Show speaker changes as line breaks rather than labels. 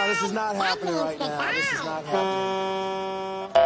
this is not happening right now. This is not happening.